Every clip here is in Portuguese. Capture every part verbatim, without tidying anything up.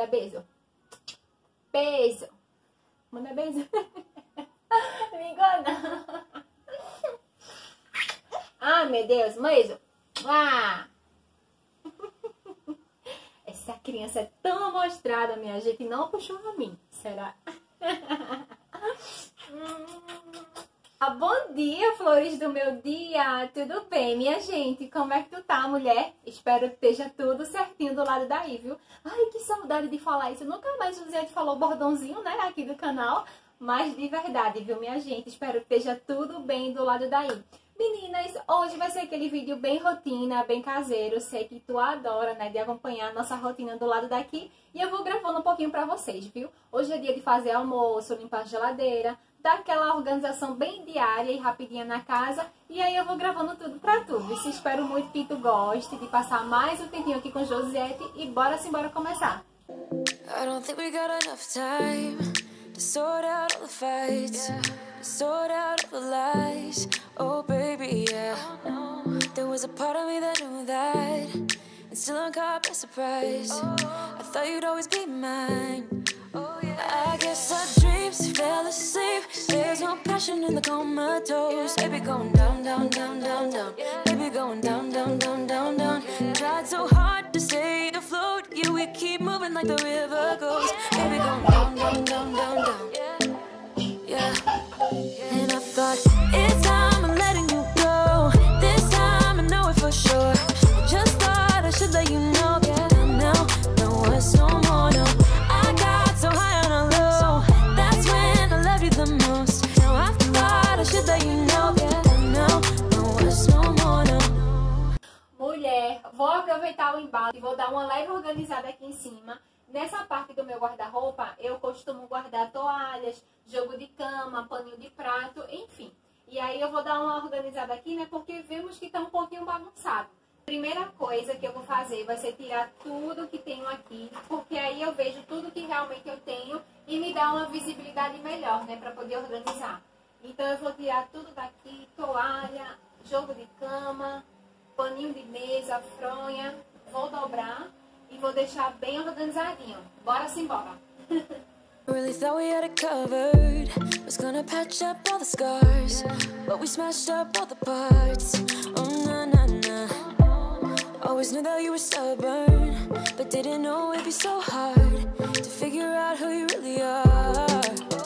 beijo. Beijo. Manda beijo. Me engana. Ah, meu Deus, beijo. Ah. Essa criança é tão amostrada, minha gente, não puxou a mim. Será? Ah, bom dia, flores do meu dia. Tudo bem, minha gente? Como é que tu tá, mulher? Espero que esteja tudo certinho do lado daí, viu? Ai, que saudade de falar isso. Nunca mais o José falou bordãozinho, né, aqui do canal. Mas de verdade, viu, minha gente? Espero que esteja tudo bem do lado daí. Meninas, hoje vai ser aquele vídeo bem rotina, bem caseiro. Sei que tu adora, né, de acompanhar a nossa rotina do lado daqui. E eu vou gravando um pouquinho pra vocês, viu? Hoje é dia de fazer almoço, limpar a geladeira, dar aquela organização bem diária e rapidinha na casa. E aí eu vou gravando tudo pra tu. E espero muito que tu goste de passar mais um tempinho aqui com Josiette. E bora sim, bora começar. I don't think we got enough time to sort out all the fights, yeah. To sort out all the lies. Oh baby, yeah. Oh, no. There was a part of me that knew that, and still I'm caught by surprise. Oh, I thought you'd always be mine. Oh yeah. I guess our dreams fell asleep. There's no passion in the comatose. Baby going down, down, down, down, down. Baby going down, down, down, down, down. Tried so hard to stay afloat. Yeah, we keep moving like the river goes. Baby going down, down, down, down, down. Yeah. And I thought it's time I'm letting you go. This time I know it for sure. Just thought I should let you know. Yeah, now, no it's no more, no. I got so high on a low. That's when I love you the most. Now I thought I should let you know. Yeah, now, no it's no more, no. Mulher, vou aproveitar o embalo e vou dar uma leve organizada aqui em cima. Nessa parte do meu guarda-roupa, eu costumo guardar toalhas, jogo de cama, paninho de prato, enfim. E aí eu vou dar uma organizada aqui, né, porque vemos que tá um pouquinho bagunçado. Primeira coisa que eu vou fazer vai ser tirar tudo que tenho aqui, porque aí eu vejo tudo que realmente eu tenho e me dá uma visibilidade melhor, né, pra poder organizar. Então eu vou tirar tudo daqui, toalha, jogo de cama, paninho de mesa, fronha, vou dobrar e vou deixar bem organizadinho. Bora sim, bora! Really thought we had it covered. Was gonna patch up all the scars, but we smashed up all the parts. Oh na na na. Always knew that you were stubborn, but didn't know it'd be so hard to figure out who you really are.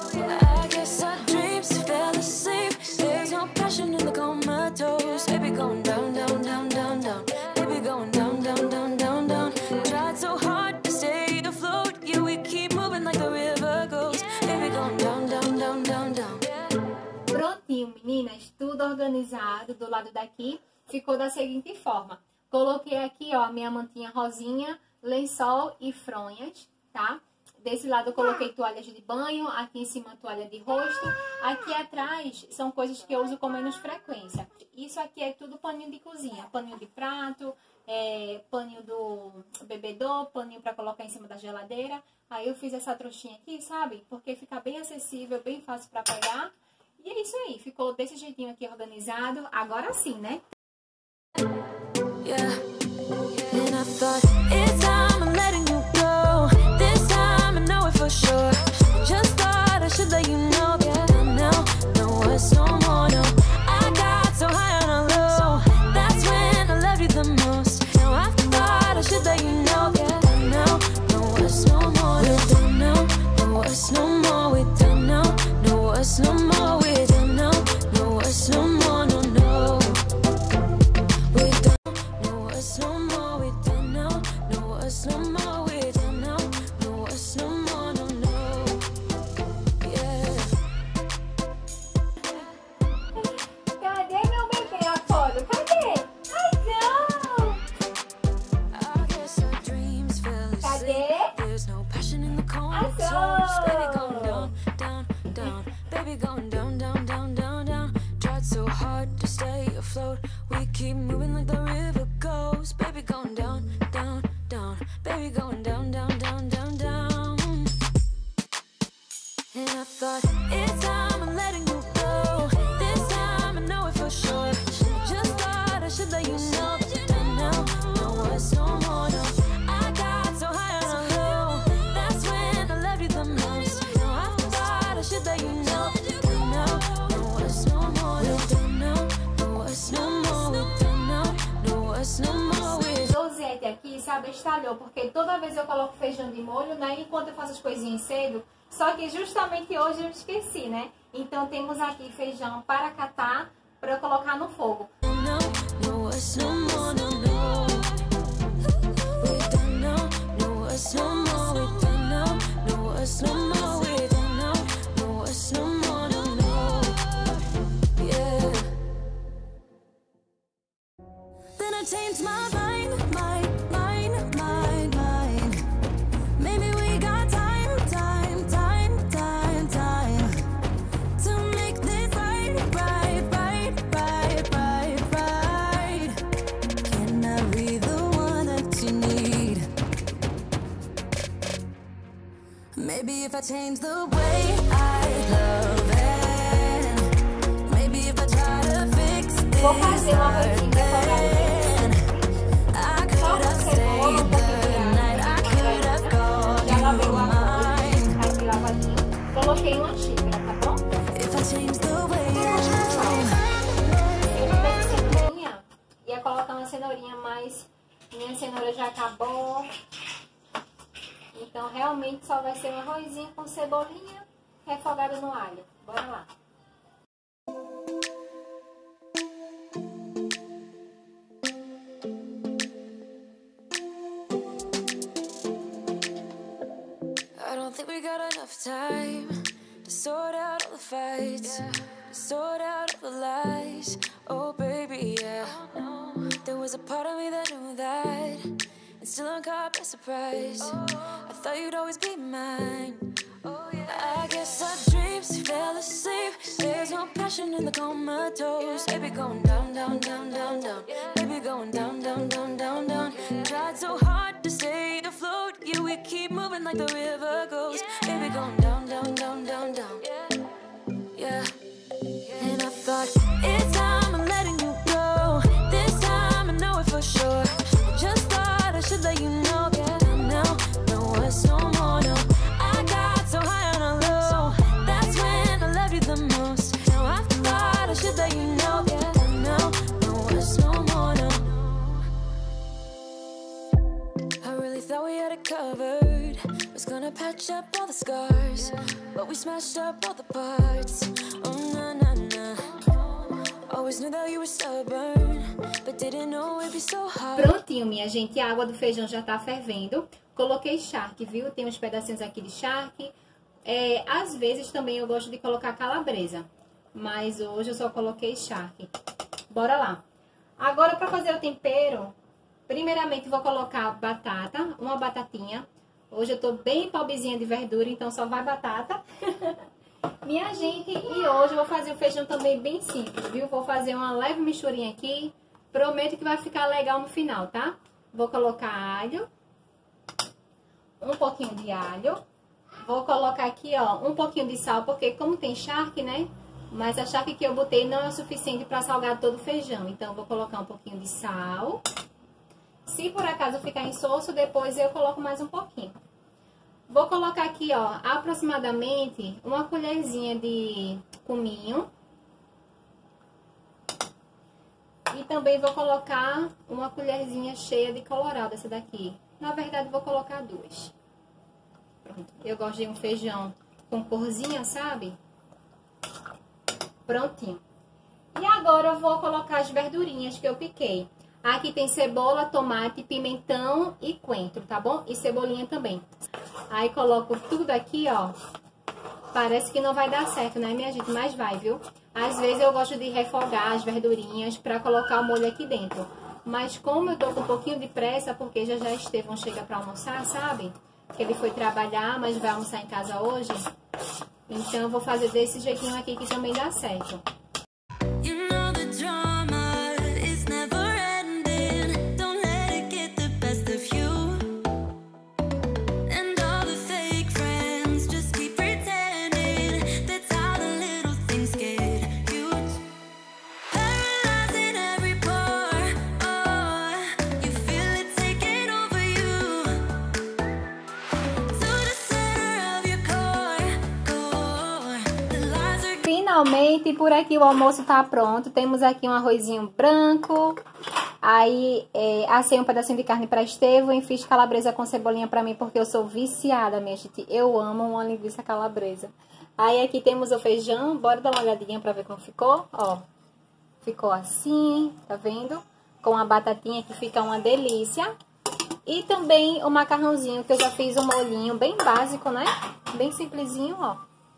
I guess our dreams fell asleep. There's no passion in the comatose. Baby going down, down, down, down, down. Baby going down, down, down, down, down. Tried so hard to stay afloat. Yeah, we keep moving like the river goes. Baby going down, down, down, down, down. Prontinho, meninas, tudo organizado do lado daqui. Ficou da seguinte forma. Coloquei aqui, ó, a minha mantinha rosinha, lençol e fronhas, tá? Desse lado eu coloquei toalhas de banho, aqui em cima toalha de rosto. Aqui atrás são coisas que eu uso com menos frequência. Isso aqui é tudo paninho de cozinha, paninho de prato, é, paninho do bebedor, paninho pra colocar em cima da geladeira. Aí eu fiz essa trouxinha aqui, sabe? Porque fica bem acessível, bem fácil pra pegar. E é isso aí, ficou desse jeitinho aqui organizado. Agora sim, né? Yeah, and I thought it's time I'm letting you go. This time I know it for sure. Just thought I should let you know. Yeah, now, no it's no more, no. I got so high on a low. That's when I love you the most. Now I thought I should let you know. Yeah, now, no it's no more. We're done now, no it's no more. We're done now, no it's no more. We're done now, no it's no more, no no. We're done. No more, we done now. No, it's no more, we done now. No, it's no more, no, no. Yeah. Cadê meu bebê Apolo? Cadê? Ai, não! I guess our dreams fell asleep. Cadê? There's no passion in the comatose. Baby going down, down, down. Baby going down, down, down, down, down. Tried so hard to stay afloat. We keep moving like the river goes. Baby going down, down, down. Baby going down, down, down, down, down. And I thought it's time I'm letting you go. This time I know it for sure. Just thought I should let you know. But now, no it's no more, no. I got so high on a low. aqui se abestalhou, porque toda vez eu coloco feijão de molho, né? Enquanto eu faço as coisinhas cedo, só que justamente hoje eu esqueci, né? Então temos aqui feijão para catar, para eu colocar no fogo. Change my mind, mind, mind, mind, mind. Maybe we got time, time, time, time, time to make this right, right, right, right, right, right. Can I be the one that you need? Maybe if I change the way I love it. Maybe if I try to fix this. Vou fazer uma rotina para coloquei uma xícara, tá bom? Cenourinha. Ia colocar uma cenourinha, mas minha cenoura já acabou. Então realmente só vai ser um arrozinho com cebolinha refogada no alho. Bora lá. I don't think we got enough time to sort out all the fights, yeah. To sort out all the lies. Oh baby, yeah. Oh, no. There was a part of me that knew that, and still I'm caught by surprise. Oh. I thought you'd always be mine. Oh yeah. I guess our dreams fell asleep. There's no passion in the comatose. Baby going down, down, down, down, down. Baby going down, down, down, down, down. Tried so hard to stay afloat. Yeah, we keep moving like the river goes. Baby going down, down, down, down, down. Yeah. And I thought it's time I'm letting you go. This time I know it for sure. I just thought I should let you know. Yeah. Now, no words no more, no. I got so high on a low. That's when I love you the most. Now I thought I should let you know. Yeah. Now, no words no more, no. I really thought we had it covered. Was gonna patch up all the scars, but we smashed up all the parts. Oh na na na. Always knew that you were stubborn, but didn't know it'd be so hard. Prontinho, minha gente, a água do feijão já tá fervendo. Coloquei charque, viu? Tem uns pedacinhos aqui de charque. É, às vezes também eu gosto de colocar calabresa, mas hoje eu só coloquei charque. Bora lá. Agora, para fazer o tempero, primeiramente vou colocar batata, uma batatinha. Hoje eu tô bem pobrezinha de verdura, então só vai batata. Minha gente, e hoje eu vou fazer o feijão também bem simples, viu? Vou fazer uma leve misturinha aqui. Prometo que vai ficar legal no final, tá? Vou colocar alho. Um pouquinho de alho. Vou colocar aqui, ó, um pouquinho de sal, porque como tem charque, né? Mas a charque que eu botei não é o suficiente para salgar todo o feijão. Então, vou colocar um pouquinho de sal. Se por acaso ficar insosso, depois eu coloco mais um pouquinho. Vou colocar aqui, ó, aproximadamente uma colherzinha de cominho. E também vou colocar uma colherzinha cheia de colorau dessa daqui. Na verdade, vou colocar duas. Pronto. Eu gosto de um feijão com corzinha, sabe? Prontinho. E agora eu vou colocar as verdurinhas que eu piquei. Aqui tem cebola, tomate, pimentão e coentro, tá bom? E cebolinha também. Aí coloco tudo aqui, ó. Parece que não vai dar certo, né, minha gente? Mas vai, viu? Às vezes eu gosto de refogar as verdurinhas pra colocar o molho aqui dentro. Mas como eu tô com um pouquinho de pressa, porque já já Estevão chega pra almoçar, sabe? Que ele foi trabalhar, mas vai almoçar em casa hoje. Então eu vou fazer desse jeitinho aqui que também dá certo. Finalmente, por aqui o almoço tá pronto. Temos aqui um arrozinho branco, Aí, é, assei um pedacinho de carne pra Estevão e fiz calabresa com cebolinha pra mim, porque eu sou viciada, minha gente. Eu amo uma linguiça calabresa. Aí, aqui temos o feijão. Bora dar uma olhadinha pra ver como ficou. Ó, ficou assim, tá vendo? Com a batatinha que fica uma delícia. E também o macarrãozinho, que eu já fiz um molhinho bem básico, né? Bem simplesinho, ó.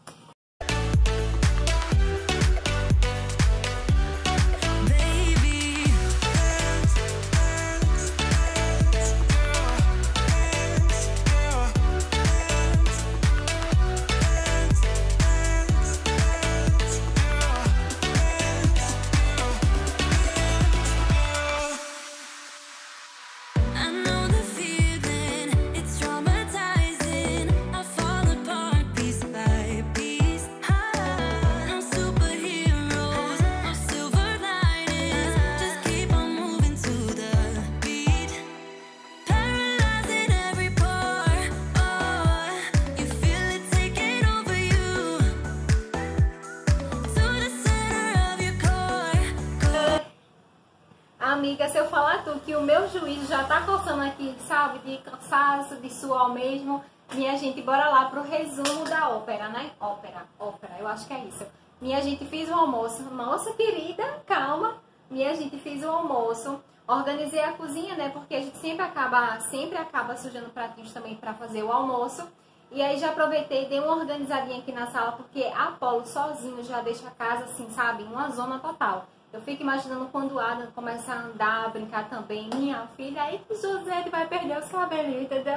Amiga, se eu falar tu que o meu juízo já tá coçando aqui, sabe, de cansaço, de suor mesmo, minha gente, bora lá pro resumo da ópera, né? Ópera, ópera, eu acho que é isso. Minha gente, fiz o almoço. Nossa, querida, calma. Minha gente, fiz o almoço. Organizei a cozinha, né? Porque a gente sempre acaba, sempre acaba sujando pratinhos também pra fazer o almoço. E aí já aproveitei e dei uma organizadinha aqui na sala, porque Apolo sozinho já deixa a casa assim, sabe, uma zona total. Eu fico imaginando quando o Adam começa a andar, a brincar também. Minha filha, aí que José vai perder os cabelinhos, entendeu?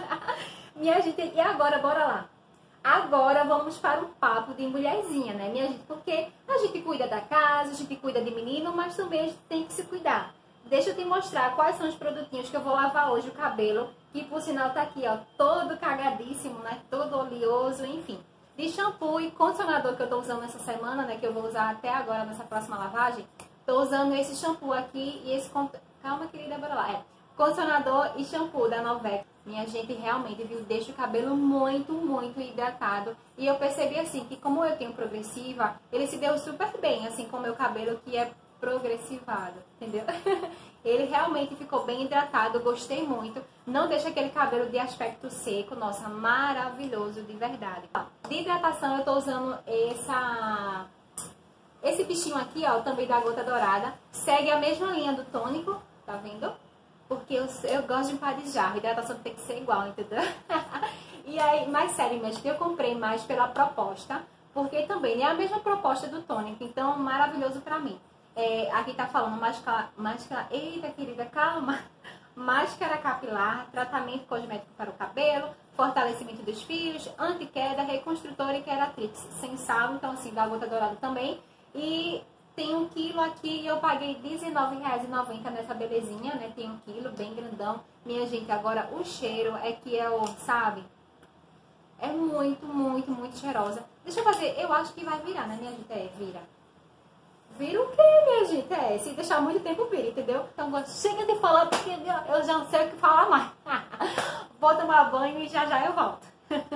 Minha gente, e agora, bora lá. Agora vamos para o papo de mulherzinha, né, minha gente? Porque a gente cuida da casa, a gente cuida de menino, mas também a gente tem que se cuidar. Deixa eu te mostrar quais são os produtinhos que eu vou lavar hoje o cabelo, que por sinal tá aqui, ó, todo cagadíssimo, né, todo oleoso, enfim. De shampoo e condicionador que eu tô usando essa semana, né, que eu vou usar até agora nessa próxima lavagem, tô usando esse shampoo aqui e esse... Calma, querida, bora lá. É, condicionador e shampoo da Novex. Minha gente, realmente, viu, deixa o cabelo muito, muito hidratado. E eu percebi, assim, que como eu tenho progressiva, ele se deu super bem, assim, com o meu cabelo que é progressivado, entendeu? Ele realmente ficou bem hidratado, gostei muito. Não deixa aquele cabelo de aspecto seco, nossa, maravilhoso, de verdade. De hidratação eu tô usando essa... esse bichinho aqui, ó, também da Gota Dourada. Segue a mesma linha do tônico, tá vendo? Porque eu, eu gosto de um pá de jarro, hidratação tem que ser igual, entendeu? E aí, mais sério mesmo, eu comprei mais pela proposta, porque também é a mesma proposta do tônico, então maravilhoso pra mim. É, aqui tá falando máscara, máscara, eita querida, calma, máscara capilar, tratamento cosmético para o cabelo, fortalecimento dos fios, anti-queda, reconstrutor e queratrix, sem sal, então assim, da Gota Dourada também. E tem um quilo aqui e eu paguei dezenove reais e noventa centavos nessa belezinha, né, tem um quilo, bem grandão. Minha gente, agora o cheiro é que é o, sabe, é muito, muito, muito cheirosa. Deixa eu fazer, eu acho que vai virar, né, minha gente, é, vira. Vira o quê, minha gente? É, se deixar muito tempo, vira, entendeu? Então, chega de falar, porque eu já não sei o que falar mais. Vou tomar banho e já já eu volto.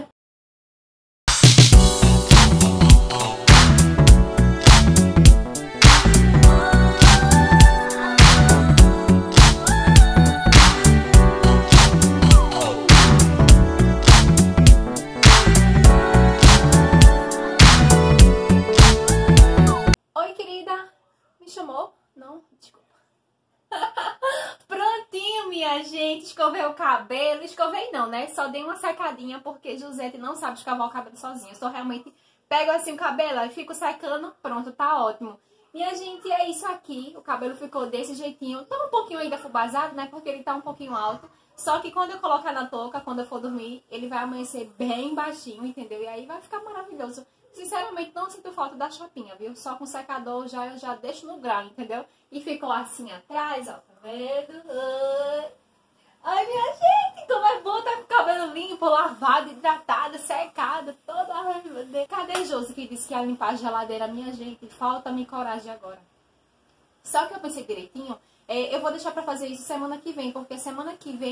Escovei o cabelo, escovei não, né? Só dei uma secadinha porque Josete não sabe escovar o cabelo sozinha. Eu só realmente pego assim o cabelo e fico secando, pronto, tá ótimo. Minha gente, é isso aqui. O cabelo ficou desse jeitinho. Tá um pouquinho ainda afubazado, né? Porque ele tá um pouquinho alto. Só que quando eu colocar na touca, quando eu for dormir, ele vai amanhecer bem baixinho, entendeu? E aí vai ficar maravilhoso. Sinceramente, não sinto falta da chapinha, viu? Só com o secador já, eu já deixo no grau, entendeu? E ficou assim atrás, ó, tá vendo? Ai, minha gente, como é bom estar com o cabelo limpo, lavado, hidratado, secado, toda... Ai, meu Deus. Cadê Josi que disse que ia limpar a geladeira? Minha gente, falta-me coragem agora. Só que eu pensei direitinho, é, eu vou deixar pra fazer isso semana que vem, porque semana que vem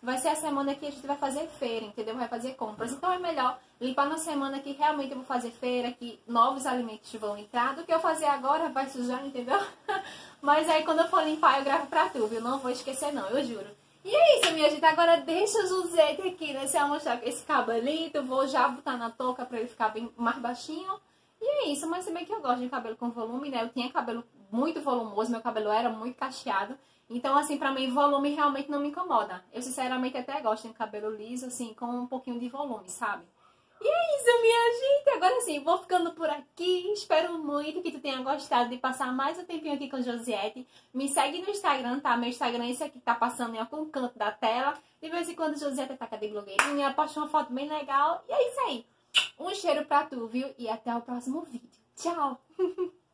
vai ser a semana que a gente vai fazer feira, entendeu? Vai fazer compras. Então é melhor limpar na semana que realmente eu vou fazer feira, que novos alimentos vão entrar, do que eu fazer agora, vai sujar, entendeu? Mas aí quando eu for limpar, eu gravo pra tu, viu? Não vou esquecer não, eu juro. E é isso, minha gente. Agora deixa o Josete aqui, né? Se mostrar esse cabelito, vou já botar na touca pra ele ficar bem mais baixinho. E é isso, mas se bem que eu gosto de cabelo com volume, né? Eu tinha cabelo muito volumoso, meu cabelo era muito cacheado. Então, assim, pra mim, volume realmente não me incomoda. Eu, sinceramente, até gosto de cabelo liso, assim, com um pouquinho de volume, sabe? E é isso, minha gente. Agora, sim, vou ficando por aqui. Espero muito que tu tenha gostado de passar mais um tempinho aqui com Josiette. Me segue no Instagram, tá? Meu Instagram é esse aqui que tá passando em algum canto da tela. De vez em quando, Josiette tá de blogueirinha, posta uma foto bem legal. E é isso aí. Um cheiro pra tu, viu? E até o próximo vídeo. Tchau!